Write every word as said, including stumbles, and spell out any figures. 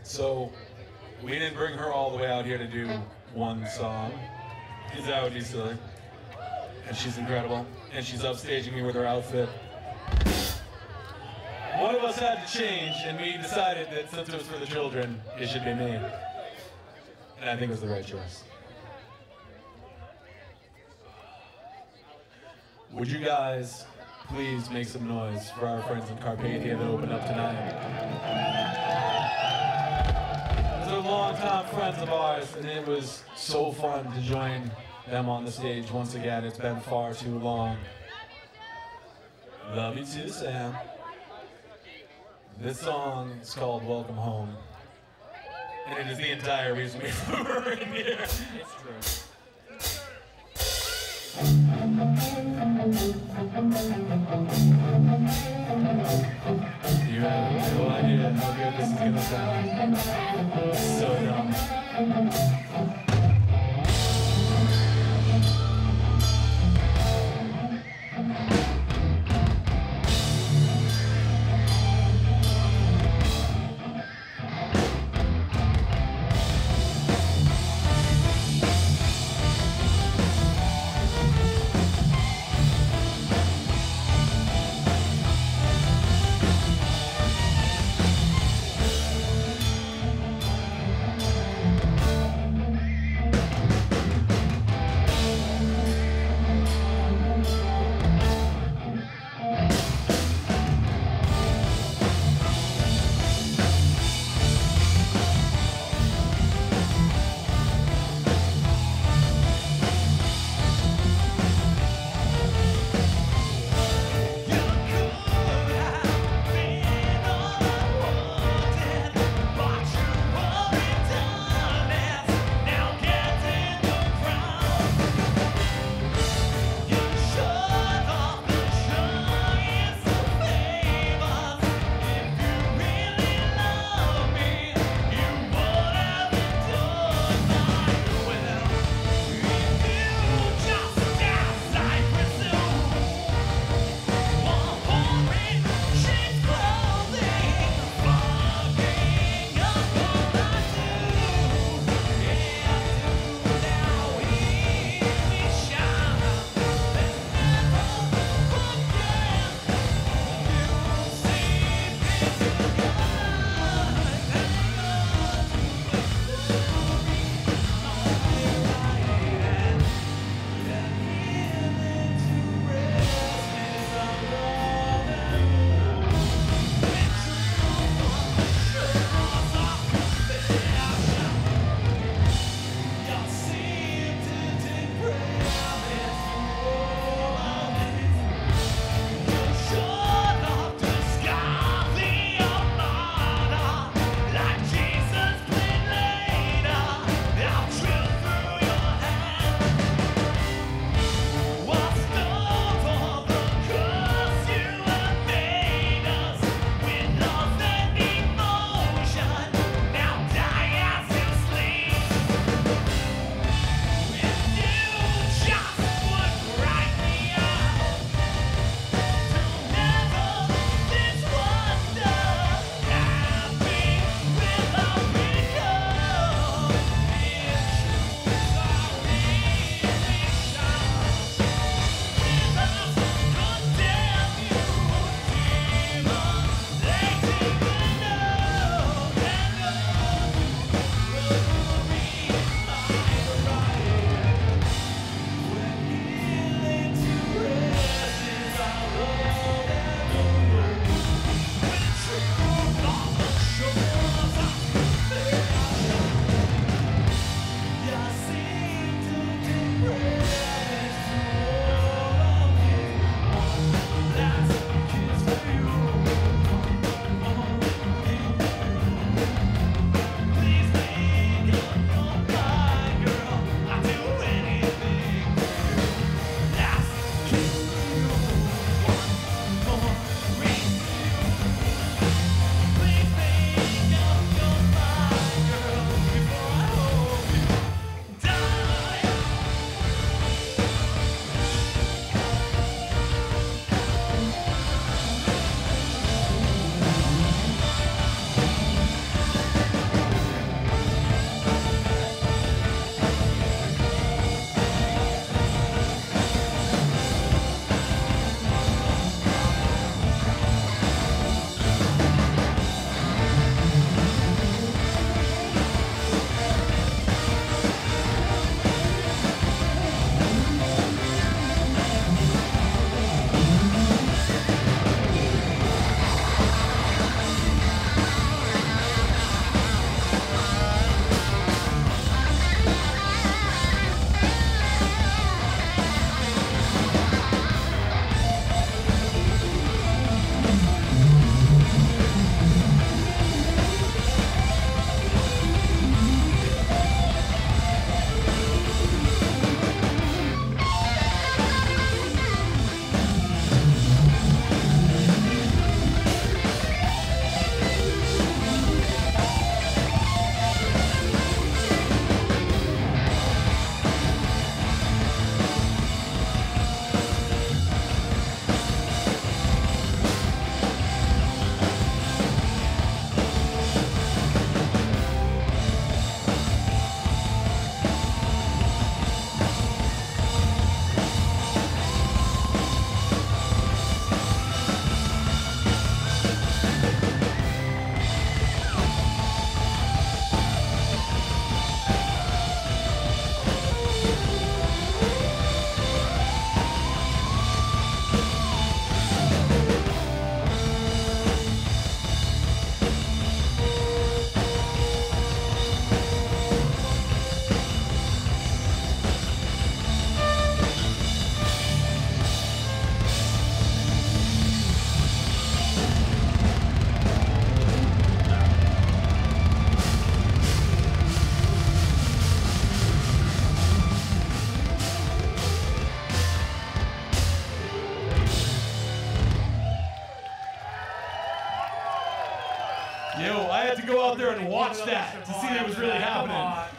So we didn't bring her all the way out here to do one song. She's out, she's silly. And she's incredible. And she's upstaging me with her outfit. One of us had to change, and we decided that since it was for the children, it should be me. And I think it was the right choice. Would you guys please make some noise for our friends in Carpathia that opened up tonight? Those are longtime friends of ours, and it was so fun to join them on the stage once again. It's been far too long. Love you too, Sam. This song is called Welcome Home, and it is the entire reason we were in here. It's true. You have no idea how good this is gonna sound. So dumb. Yo, I had to go out there and watch that to see that it was really happening.